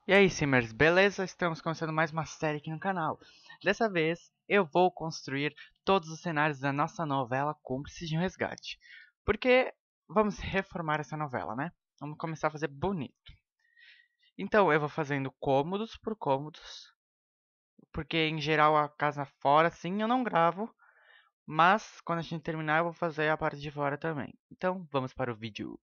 E aí, Simmers, beleza? Estamos começando mais uma série aqui no canal. Dessa vez, eu vou construir todos os cenários da nossa novela Cúmplices de um Resgate. Porque vamos reformar essa novela, né? Vamos começar a fazer bonito. Então, eu vou fazendo cômodos por cômodos. Porque, em geral, a casa fora, sim, eu não gravo. Mas, quando a gente terminar, eu vou fazer a parte de fora também. Então, vamos para o vídeo.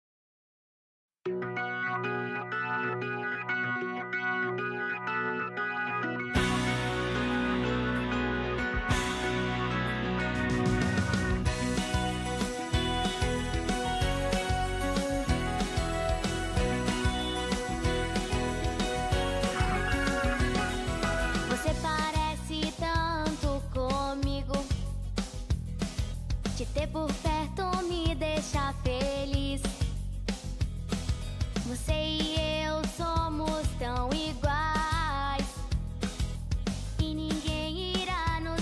Você parece tanto comigo. Te ter por perto me deixa feliz. Você e eu somos tão iguais e ninguém irá nos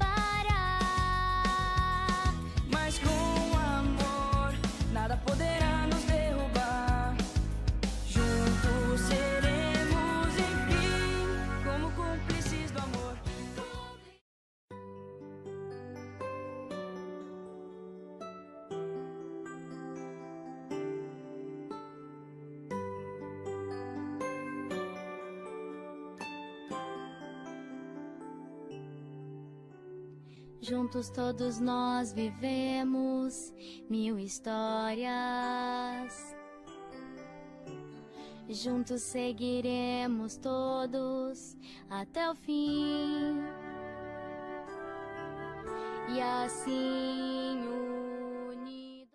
separar. Mas com amor nada poderá nos derrubar. Juntos seremos, enfim, como cúmplices do amor. Juntos todos nós vivemos mil histórias. Juntos seguiremos todos até o fim. E assim unidos.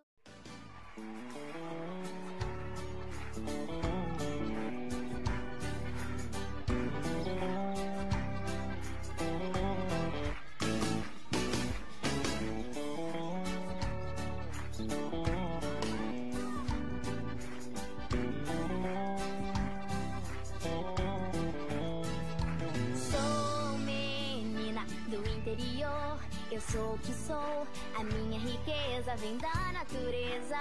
Sou menina do interior, eu sou o que sou, a minha riqueza vem da natureza.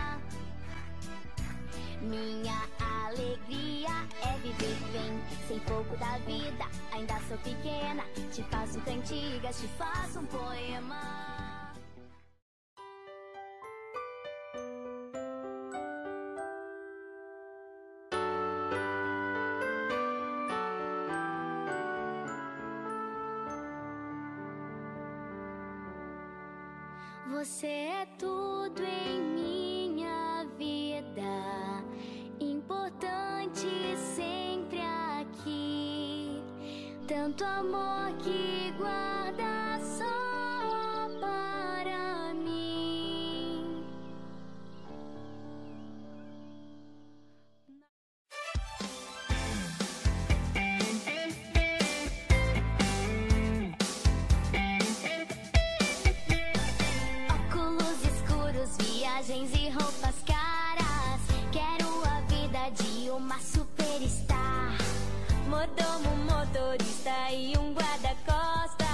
Minha alegria é viver bem, sem fogo da vida, ainda sou pequena. Te faço cantigas, te faço um poema. Você é tudo em minha vida, importante sempre aqui. Tanto amor que guarda só para mim. Óculos escuros, viagens e roupas caras. Quero a vida de uma superstar. Mordomo, motorista e um guarda-costas.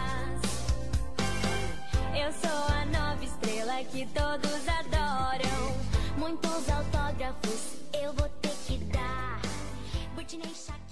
Eu sou a nova estrela que todos adoram. Muitos autógrafos eu vou ter que dar. Britney, Shakira.